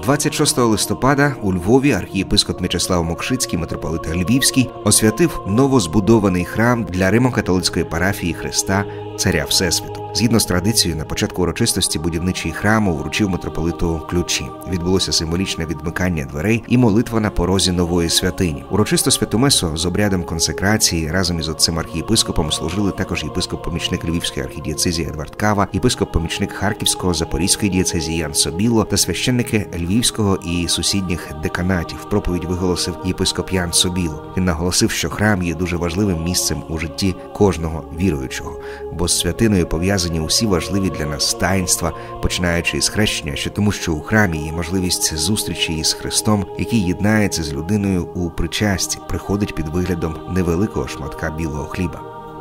26 листопада у Львові архієпископ М'ячеслав Мокшицький, митрополит Львівський, освятив новозбудований храм для Римо-католицької парафії Христа Царя Всесвіту. Згідно з традицією, на початку урочистості будівничий храму вручив митрополиту ключі. Відбулося символічне відмикання дверей і молитва на порозі нової святині. Урочисто святу месу з обрядом консекрації разом із отцем архієпископом служили також єпископ-помічник Львівської архідієцезії Едвард Кава, єпископ-помічник Харківського, Запорізької дієцезії Ян Собіло та священники Львівського і сусідніх деканатів. Проповідь виголосив єпископ Ян Собіло. Він наголосив, що храм є дуже важливим місцем у житті кожного віруючого, бо з святиною пов'язані усі важливі для нас таїнства, починаючи із хрещення, що тому, що у храмі є можливість зустрічі із Христом, який єднається з людиною у причасті, приходить під виглядом невеликого шматка білого хліба.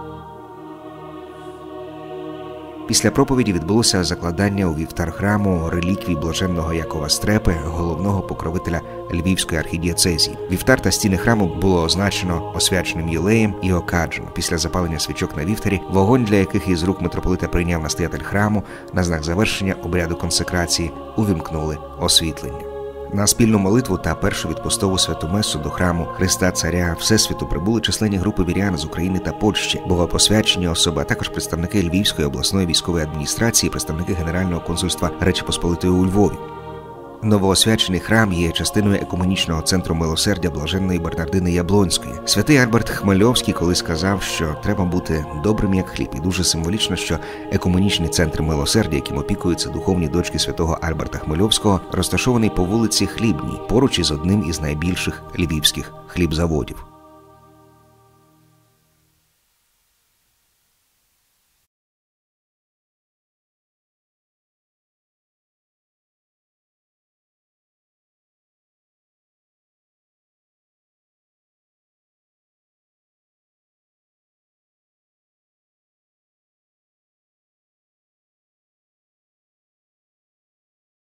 Після проповіді відбулося закладання у вівтар храму реліквій блаженного Якова Стрепи, головного покровителя Львівської архідієцезії. Вівтар та стіни храму було означено освяченим єлеєм і окаджено. Після запалення свічок на вівтарі, вогонь для яких із рук митрополита прийняв настоятель храму, на знак завершення обряду консекрації увімкнули освітлення. На спільну молитву та першу відпустову святу месу до храму Христа Царя Всесвіту прибули численні групи вірян з України та Польщі, богопосвячені особи, а також представники Львівської обласної військової адміністрації, представники Генерального консульства Речі Посполитої у Львові. Новоосвячений храм є частиною екуменічного центру милосердя блаженної Бернардини Яблонської. Святий Альберт Хмельовський колись сказав, що треба бути добрим як хліб, і дуже символічно, що екуменічний центр милосердя, яким опікуються духовні дочки святого Альберта Хмельовського, розташований по вулиці Хлібній, поруч із одним із найбільших львівських хлібзаводів.